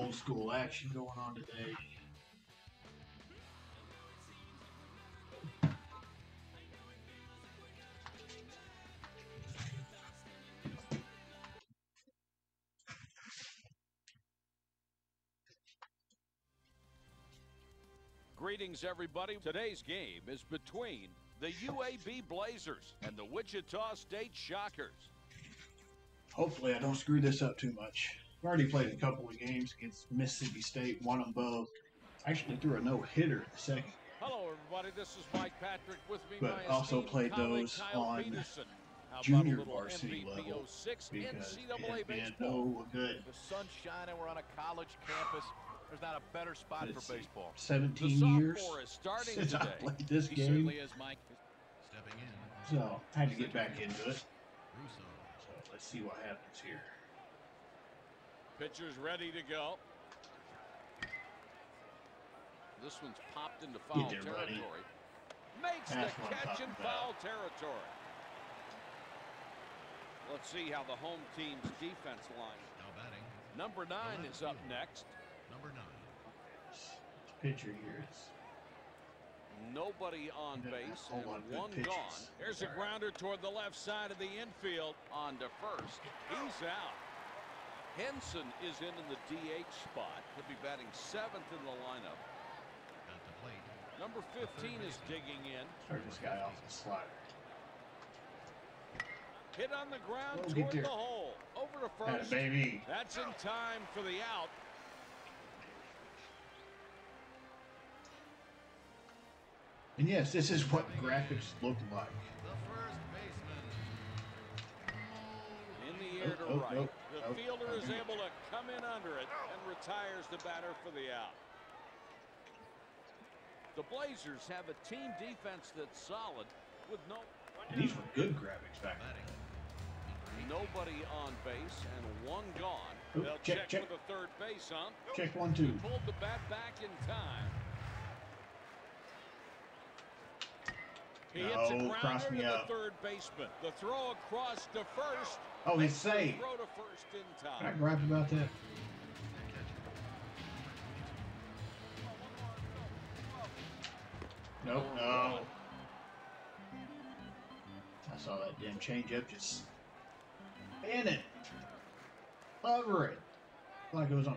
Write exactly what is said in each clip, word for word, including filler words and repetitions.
old school action going on today. Greetings, everybody. Today's game is between the U A B Blazers and the Wichita State Shockers. Hopefully I don't screw this up too much. I've already played a couple of games against Mississippi State, won them both. Actually threw a no-hitter in the second. Hello, everybody. This is Mike Patrick. With me, But my also esteemed played colleague, those Kyle on Peterson. How junior about a little varsity M V P level oh six because N C it double A has been baseball. no good. The sun's shining. We're on a college campus. There's not a better spot Let's for see, baseball. seventeen The years sophomore is starting since I today. played this He game, certainly is, Mike. Stepping in. so I had to get back into it. Russo. So let's see what happens here. Pitcher's ready to go. This one's popped into foul there, territory. buddy. Makes That's the what I'm catch in talking foul about. territory. Let's see how the home team's defense line. Now batting. Number nine is up next. Number nine. Pitcher here is Nobody on Got a base whole and lot of good one pitches. gone. There's a grounder toward the left side of the infield. On to first. He's out. Henson is in in the D H spot. He'll be batting seventh in the lineup. Got the plate. Number fifteen is digging in. start this guy off the slider. Hit on the ground Whoa, get toward there. the hole. Over to Had a first. baby. That's in time for the out. And yes, this is what graphics look like. The first baseman. In the air to Oh, oh, right. oh, The oh, fielder oh, is oh. able to come in under it and retires the batter for the out. The Blazers have a team defense that's solid with no And these were good graphics back then. Batting. nobody on base and one gone. Oh, They'll check, check, check. for the third base hump. Check one, two. Pulled the bat back in time. He hits a No, cross grounder me to up. the third baseman. The throw across to first. Oh, he's Makes the safe. Throw to first in Can I time. gripe about that? Nope, no. I saw that damn changeup just in it. Cover it. Like it was on.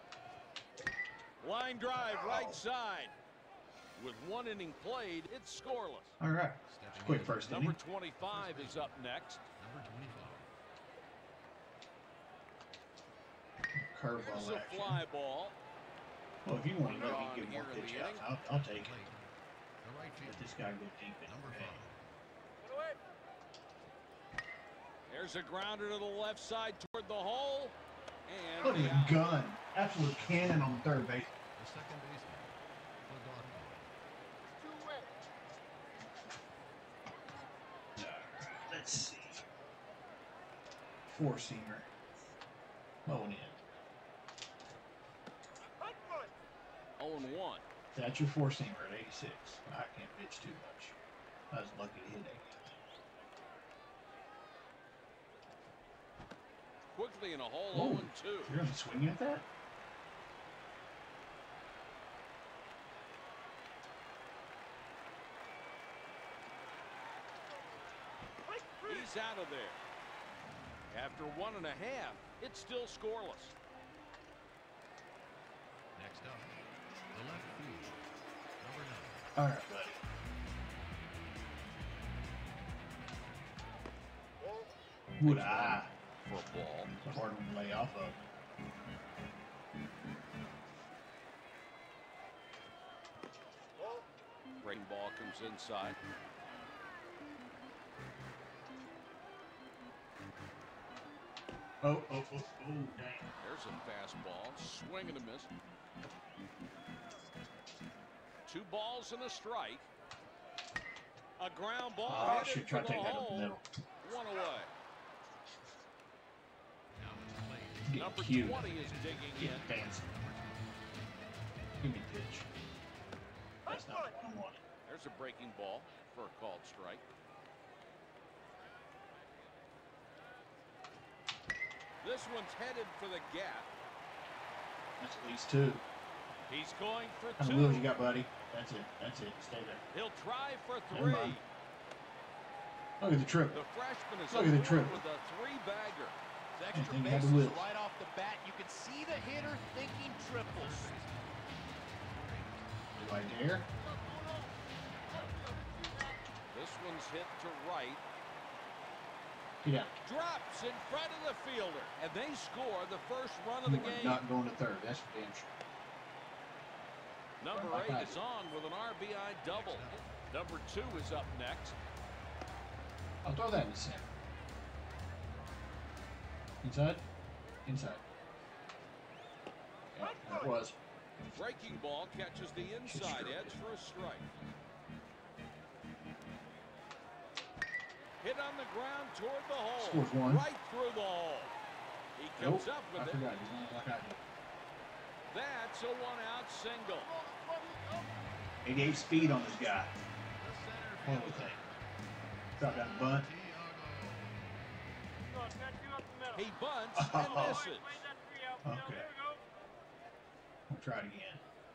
Line drive, Wow. right side. With one inning played, it's scoreless. All right. Stepping Quick in. first Number inning. twenty-five is up next. Number twenty-five. Curveball Here's a action. fly ball. Well, if you want to let me On get here more in pitch the outs, inning. I'll, I'll take it. Plate. The right Let field. this guy go deep in. Number Okay. five. There's a grounder to the left side toward the hole. And Look the at out. the gun. Absolute cannon on third base. The second baseman. Flagarto. Let's see. Four seamer. Going in. oh and one. That's your four seamer at eighty-six. I can't pitch too much. I was lucky to hit it. Quickly in a hole. Oh, oh and two. you're gonna swing at that? He's out of there. After one and a half, it's still scoreless. Next up. The left field. Number nine. All right, buddy. Would I? For a ball. It's a hard one to lay off of. Breaking ball comes inside. Oh, oh, oh, oh, dang. There's a fastball. Swing and a miss. Two balls and a strike. A ground ball. Oh, I headed should try for to the take that up the hole. middle. One away. Now at the plate. Get Number cute. twenty is digging Get in. fancy. Give me a pitch. That's not what I wanted. There's a breaking ball for a called strike. This one's headed for the gap. That's at least two. He's going for How two. many wheels you got, buddy? That's it. That's it. Stay there. He'll try for Never three. mind. Look at the triple. The freshman is Look at the triple. with a three-bagger. It's extra think he had the bases wheels. right off the bat. You can see the hitter thinking triples. Right there. This one's hit to right. Yeah. Drops in front of the fielder. And they score the first run of the You are game. not going to third. That's for damn sure. Number Right eight is on with an R B I double. Number two is up next. I'll throw that in the center. Inside? Inside. Yeah, that was. Breaking ball catches the inside edge for a strike. Hit on the ground toward the hole. Scores one. Right through the hole. He comes Nope. up I with it. forgot. He's not like I did. That's a one-out single. eighty-eight speed on this guy. What do we think? Drop down the bunt. He bunts and Oh. misses. Okay. We'll try it again.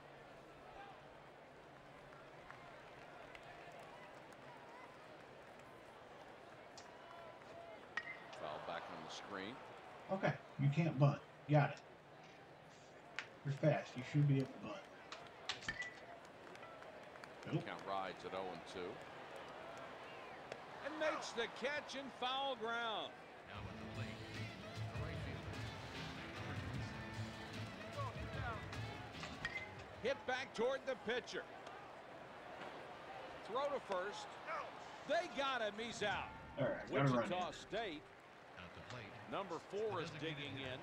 Foul back on the screen. Okay. You can't bunt. Got it. You're fast. You should be able to bunt. Nope. Count rides at oh and two. And makes the catch in foul ground. Now at the plate, the right fielder, number twenty-six. Hit back toward the pitcher. Throw to first. They got him. He's out. All right. Gotta run Wichita it. State, At the plate, number four, is digging in.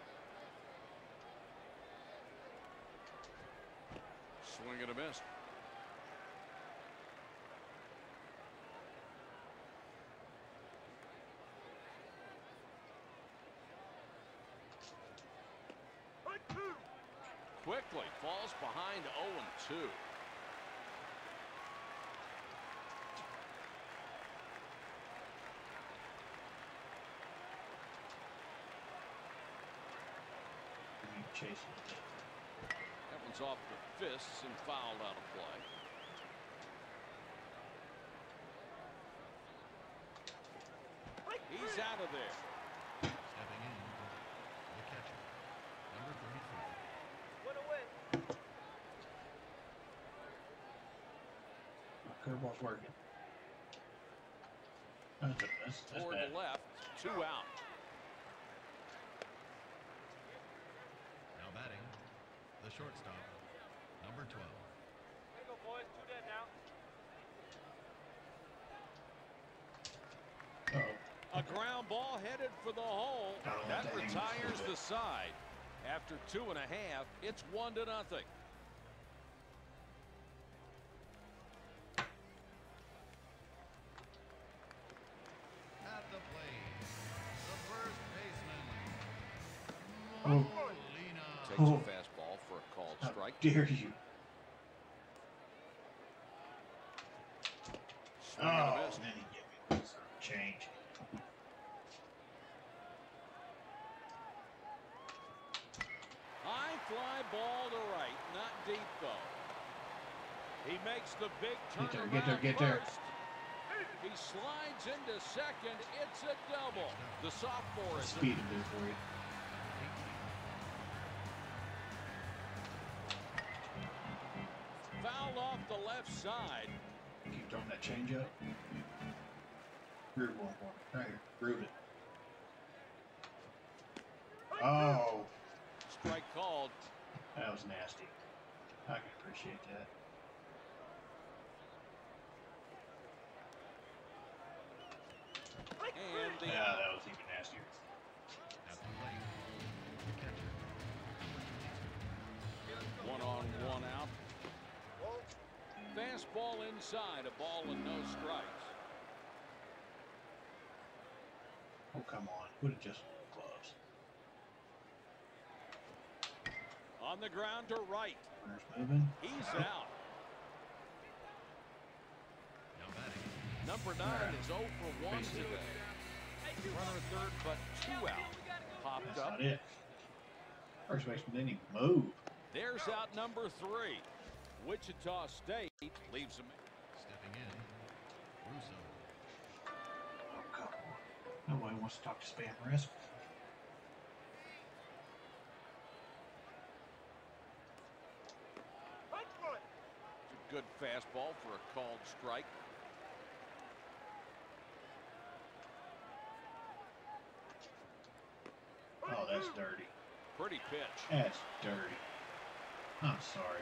Swing and a miss. Quickly falls behind oh and two. Chase it. That one's off the fists and fouled out of play. He's out of there. stepping in, the catcher, number thirty-four. Curveball's working. That's, a, that's, that's Toward bad. the left, two out. Now batting, the shortstop, number twelve. Uh-oh. A ground ball headed for the hole. I don't That want that retires angle. the side. After two and a half, it's one to nothing. At the plate, the first baseman, Oh. Molina. Takes Oh. a fastball for a called How strike. dare you? Swing and a Oh, miss. then he gave me some change. High fly ball to right, not deep though. He makes the big Get there, turnaround get there, get there. first. He slides into second. It's a double. The sophomore is Speed will do it for you. fouled off the left side. Keep throwing that change up. Groove one for me. Right here. Groove it. Oh, Strike called. that was nasty. I can appreciate that. And the Yeah, that was even nastier. At the plate, the catcher, number twenty-two. one on, one out. Fastball inside, a ball and no strikes. Oh, come on. Would have just gloves. On the ground to right. Runner's moving. He's out. Now batting, Number nine is oh for one today. Runner third, but two out. Popped That's up. not it. First baseman didn't even move. There's out number three. Wichita State leaves him. Stepping in, Russo. Oh, come on. Nobody wants to talk to Spam Wrestling. It's a good fastball for a called strike. Oh, that's dirty. Pretty pitch. That's dirty. I'm sorry.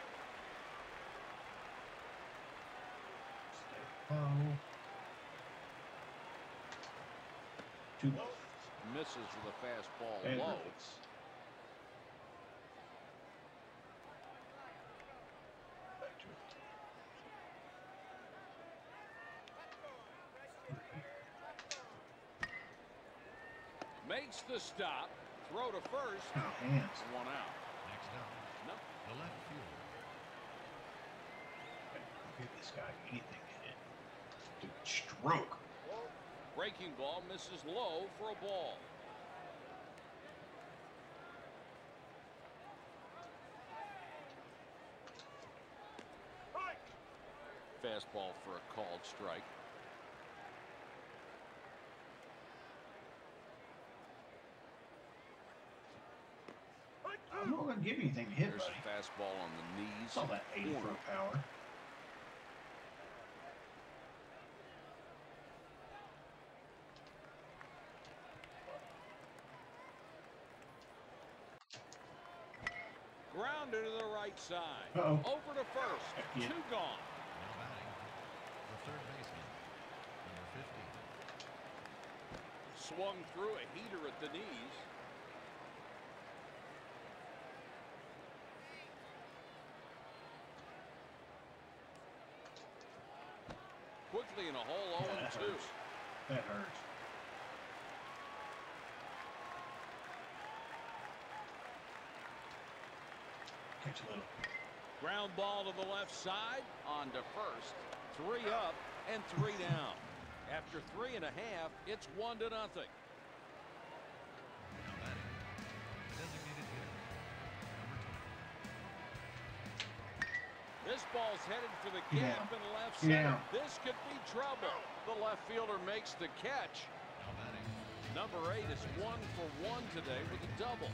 Stay low. Too low. Misses with a fastball And low. release. Back to it. Makes the stop. Throw to first. Oh, hands. One out. Next up, No. the left fielder. Don't give this guy anything to hit. Dude, stroke. Breaking ball misses low for a ball. Fastball for a called strike. I'm not going to give you anything to hit, There's buddy. a fastball on the knees. It's all that eighty Corner. foot power. Grounded to the right side. Uh-oh. Over to first. Yeah. Two gone. Now batting, the third baseman, number fifty. Swung through a heater at the knees. Quickly in a hole. Yeah, oh that two. hurts. That hurts. Catch a little. Ground ball to the left side. On to first. Three up and three down. After three and a half, it's one to nothing. Now batting, the designated hitter, number twenty. This ball's headed for the Get gap down. in left Get center. down. This could be trouble. The left fielder makes the catch. Now batting, Number eight is one for one today with a double.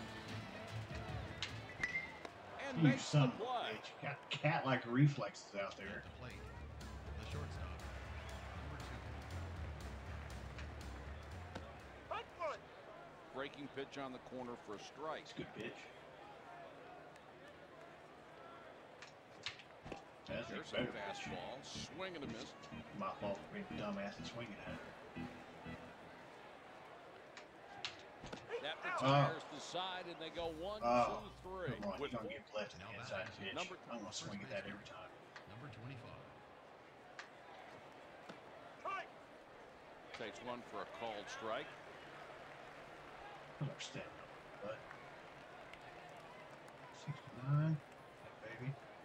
And You makes son the of a play. bitch. Got cat-like reflexes out there. at the plate, the shortstop, number two. Breaking pitch on the corner for a strike. It's a good pitch. That's a There's a better pitch. fastball. Swing and a miss. My fault for being dumbass and swinging at it. That retires the side, and they go one, Oh, two, three. Come on, With you're going to give left and Now inside batting. pitch. Number- I'm going to swing at that every time. Number twenty-five. takes one for a called strike. Put our step but sixty-nine. That baby.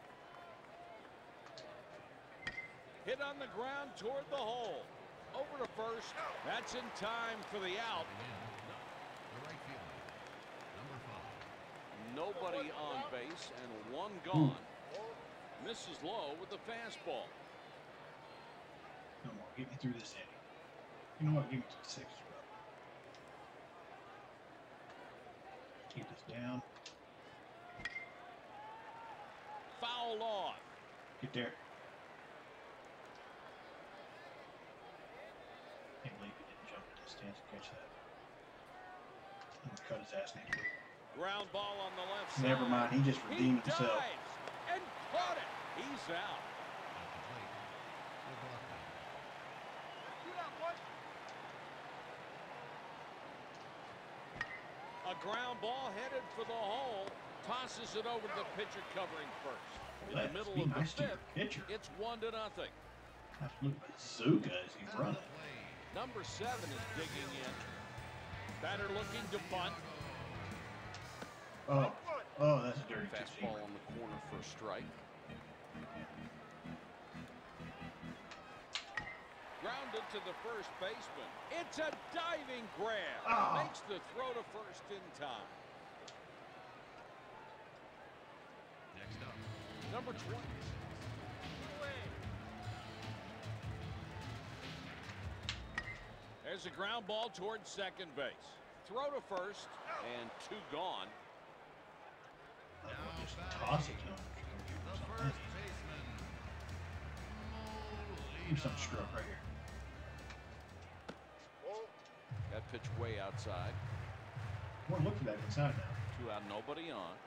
Hit on the ground toward the hole. Over to first. That's in time for the out. Stepping in, the right fielder, number five. Nobody on base and one gone. Misses low with the fastball. Come on, get me through this inning. You know what? Give me to the sixth row. Keep this down. Foul off. Get there. Can't believe he didn't jump to the stands and catch that. I'm gonna cut his ass next week. Ground ball on the left side. Never mind, he just redeemed he himself. dives and caught it. He's out. At the plate, the block man. A ground ball headed for the hole. Tosses it over to the pitcher covering first. In the Let's middle be of the nice to your fifth, pitcher. it's one to nothing. Absolute bazooka as he's Out of running. the plate, Number seven is digging in. Batter looking to bunt. Oh, oh, that's a dirty pitch. Fastball on the corner for a strike. Grounded to the first baseman. It's a diving grab. Oh. Makes the throw to first in time. Number twenty. There's a ground ball towards second base. Throw to first, and two gone. Now Just batting, toss it to him. the first baseman, Do some Molina. stroke right here. That pitch way outside. We're looking for that inside now. Two out, nobody on.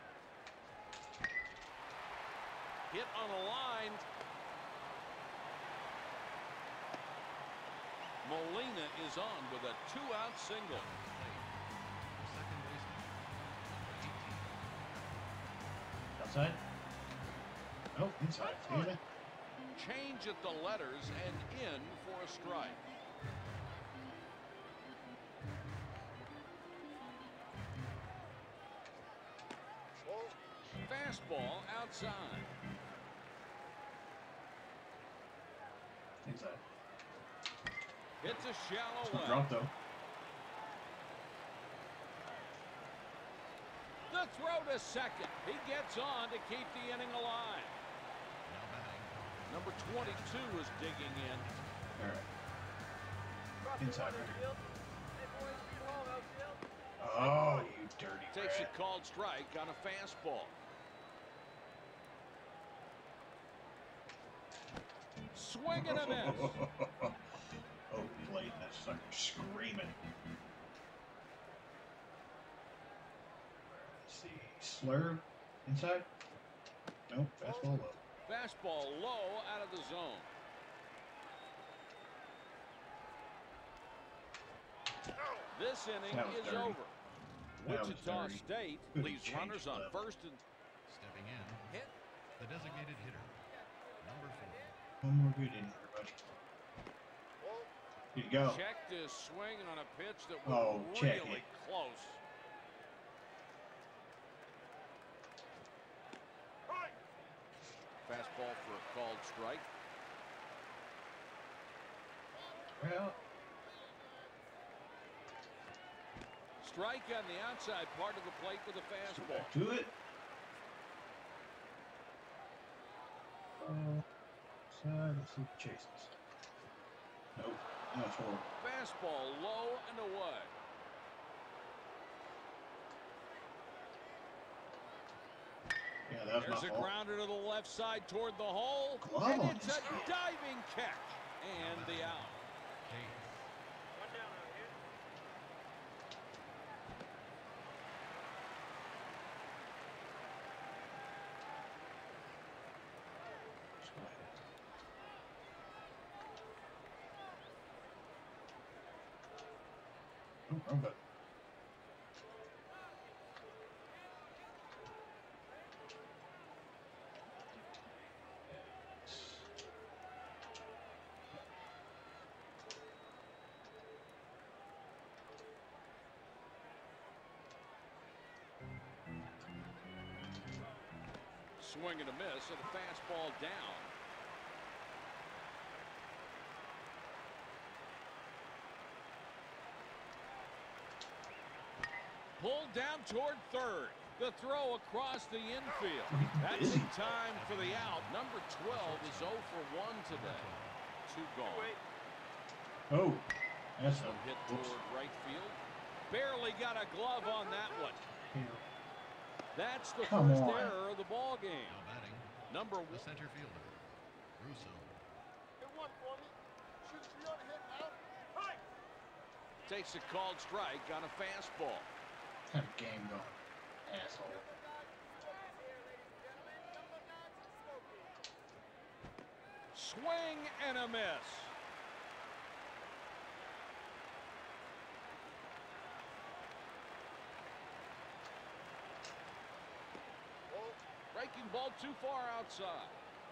Hit on a line. Molina is on with a two-out single. The second baseman, number eighteen. Outside? Nope, inside. See it? Change at the letters and in for a strike. Fastball outside. Inside. It's a shallow It's not left. drop though. The throw to second. He gets on to keep the inning alive. Now batting, Number twenty-two is digging in. All right. Inside right here. Oh, you dirty Takes a rat. called strike on a fastball. Swing and a miss. Oh, plate. That sucker screaming. Let's see. Slurve. Inside? Nope. Fastball low. Fastball low out of the zone. This inning That was is dirty. over. That was Wichita dirty. State Could've leaves changed runners on level. first and stepping in, hit. the designated hitter, number four. One more good inning, everybody. Here you go. Checked his swing on a pitch that was Oh, check really it. close. Fastball for a called strike. Well, Strike on the outside part of the plate with a fastball. back to it. Uh, side. Let's see if it chases. Nope. That's horrible. Fastball low and away. Yeah, that was There's my a fault. grounder to the left side toward the hole. Glove And on it's his a head. diving catch. And the out. Case. Oh, wrong button. Swing and a miss and a fastball down. Pulled down toward third. The throw across the infield. That's busy. in time for the out. Number twelve is oh for one today. Two gone. Oh, that's Some a hit whoops. toward right field. Barely got a glove on that one. That's the Come first on. error of the ball game. Now batting, Number the one. center fielder, Russo. Takes a called strike on a fastball. What kind of game going? Asshole. Swing and a miss. Breaking ball too far outside.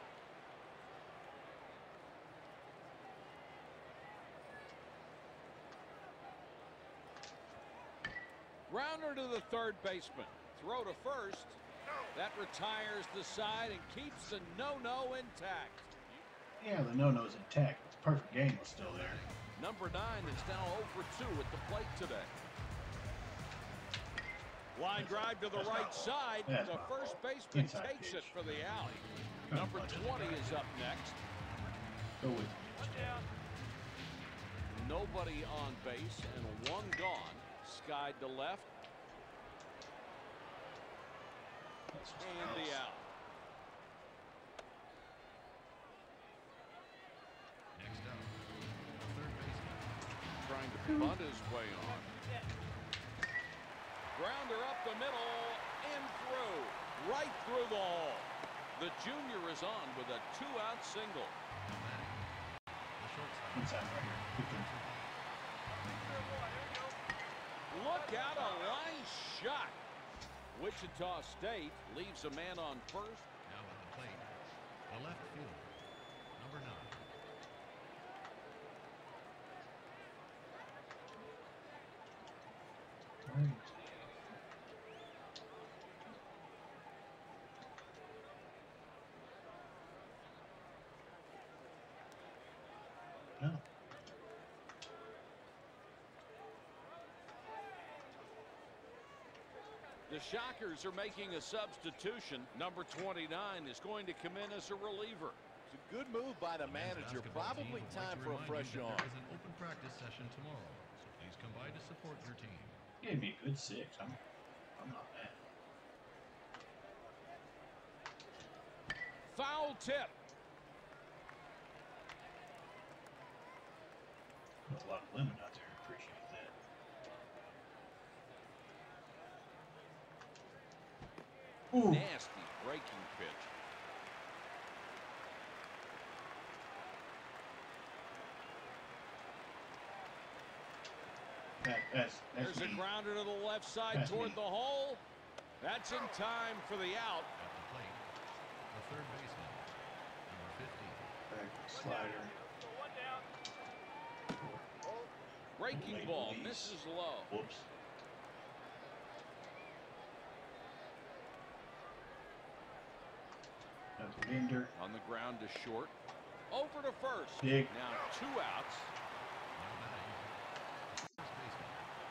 Grounder to the third baseman. Throw to first. That retires the side and keeps the no-no intact. Yeah, the no-no's intact. The perfect game was still there. Number nine is now oh for two at the plate today. Line drive to the That's right not side. That's The not first baseman Inside takes pitch. it for the out. Come Number on, twenty is up next. Go with Nobody on base and one gone. Skied to left. And the out. Next up, third baseman. Trying to bunt his way on. Grounder up the middle and through. Right through the hole. The junior is on with a two-out single. Now batting, the shortstop. inside right here. Good thing. Look out, a line shot. Wichita State leaves a man on first. Now at the plate, the left fielder, number nine. No. The Shockers are making a substitution. Number twenty-nine is going to come in as a reliever. It's a good move by the Men's manager. basketball team Probably would like time to for a remind fresh you that arm. There is an open practice session tomorrow, so please come by to support your team. Gave me a good six. I'm, I'm not mad. Foul tip. Put a lot of lemon out there. Appreciate that. Ooh. Nasty breaking pitch. That, that's, that's There's a me. grounder to the left side That's toward me. the hole. That's in time for the out. At the plate, the third baseman, number fifteen. Back slider. Breaking Late ball release. misses low. Whoops. That's Linder. On the ground to short. Over to first. Dig. Now two outs. Now batting, first baseman.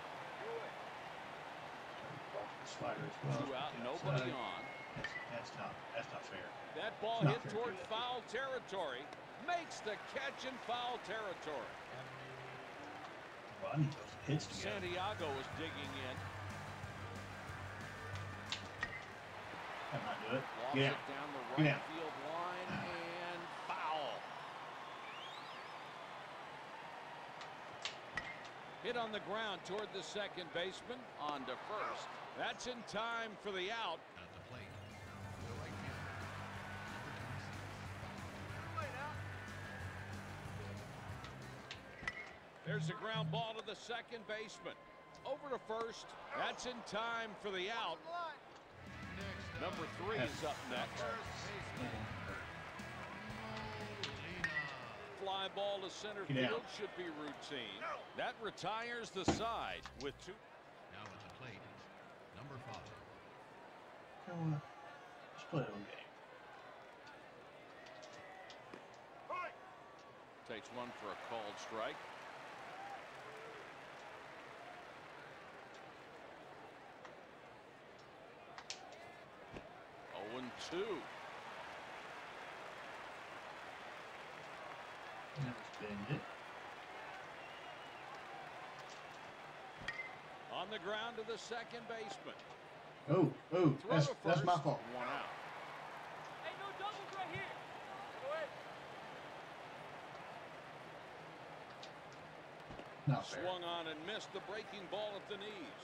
Slider as well. Two out, Get nobody outside. on. That's, that's not. That's not fair. That ball Not hit very toward good. foul territory. Makes the catch in foul territory. Well, I need those hits together. Santiago is digging in. That might do it. Lofts Yeah. it down the Get right out. field line and foul. Hit on the ground toward the second baseman. On to first. That's in time for the out. At the plate, the right fielder, number twenty-six. There's a ground ball to the second baseman. Over to first. That's in time for the out. Next Number up, three is up next. first baseman, Molina. Fly ball to center Get field out. should be routine. That retires the side with two. Now at the plate, number five. You know what? Let's play a little game. Takes one for a called strike. oh and two. Never spend it. On the ground to the second baseman. Oh, oh, Throw that's to that's my first, fault. One out. Hey, no doubles right here. Go ahead. Not fair. Swung on and missed the breaking ball at the knees.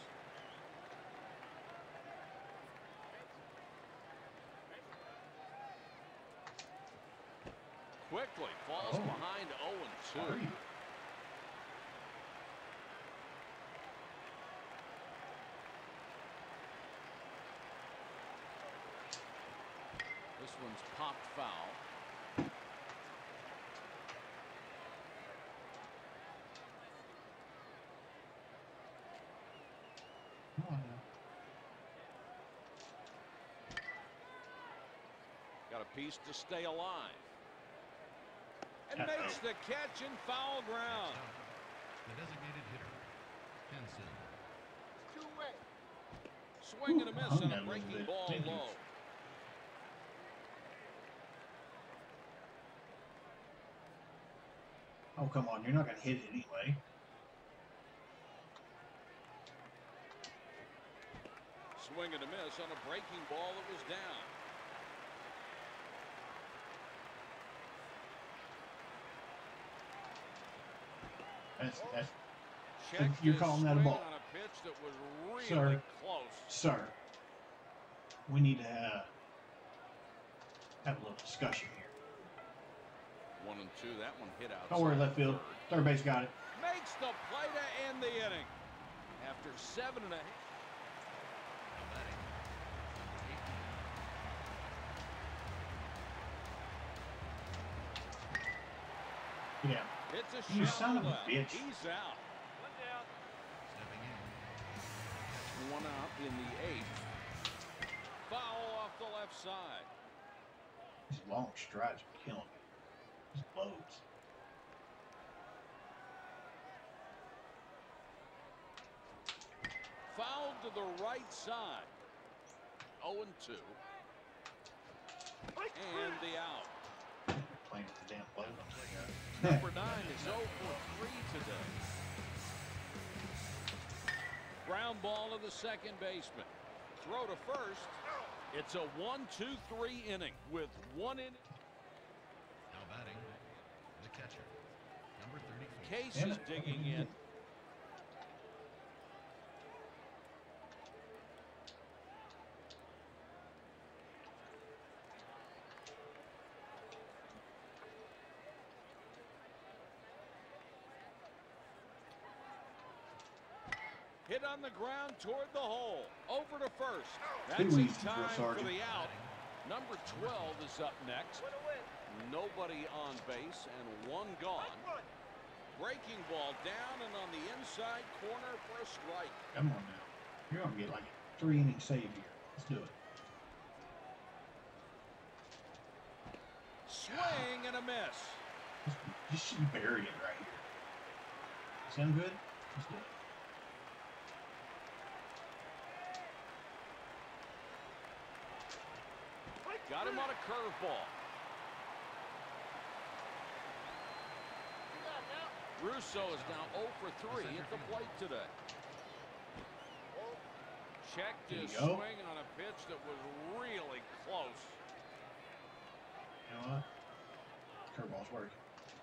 Quickly falls Oh. behind oh and Are two. you? This one's popped foul. Come on now. Got a piece to stay alive. And Uh-oh. makes the catch in foul ground. Next up, the designated hitter, Henson. Two way. Swing and a miss hung on that a a little breaking bit. ball Thank you. low. Oh, come on. You're not going to hit it anyway. Swing and a miss on a breaking ball that was down. That's, that's, Checked you're his calling that a swing ball. on a pitch that was really Sir. close. Sir, we need to uh, have a little discussion here. One and two. That one hit out. Don't worry, left field. Third. Third base got it. Makes the play to end the inning. After seven and a half. Now batting, number eighteen. Yeah. It's a You shallow son of a left. bitch. He's out. One down. Stepping in. One out in the eighth. Foul off the left side. These long strides are killing me. These loads. Fouled to the right side. oh and two. And the out. Playing with the damn load on the Number nine is oh for three today. Ground ball to the second baseman. Throw to first. It's a one two three inning with one in. Now batting, the catcher, number thirty-four. Case Damn is it. digging in. Hit on the ground toward the hole. Over to first. That's Too in easy for a time for sergeant. the out. Number twelve is up next. Win a win. Nobody on base and one gone. Run. Breaking ball down and on the inside corner for a strike. Come on now. You're going to get like a three inning save here. Let's do it. Swing and a miss. Just, just bury it right here. Sound good? Let's do it. Got him on a curveball. Russo is now oh for three at the plate today. Checked There you his go. swing on a pitch that was really close. You know what? Curveball's working.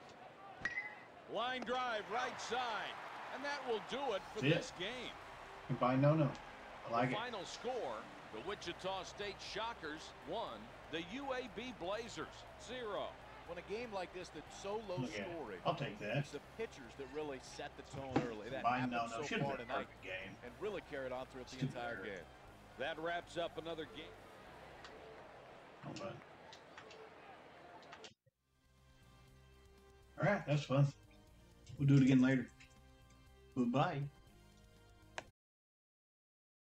Line drive right side. And that will do it for That's it. this game. Combined no-no. I like The it. final score, the Wichita State Shockers won, the U A B Blazers zero. When a game like this that's so low Look at it. scoring, I'll take that. it's the pitchers that really set the tone early. That Combined happened no-no. so Should have far been a tonight perfect game. and really carried on throughout the Stupid entire error. game. That wraps up another game. Oh, bud. All right, that's fun. We'll do it again later. Goodbye.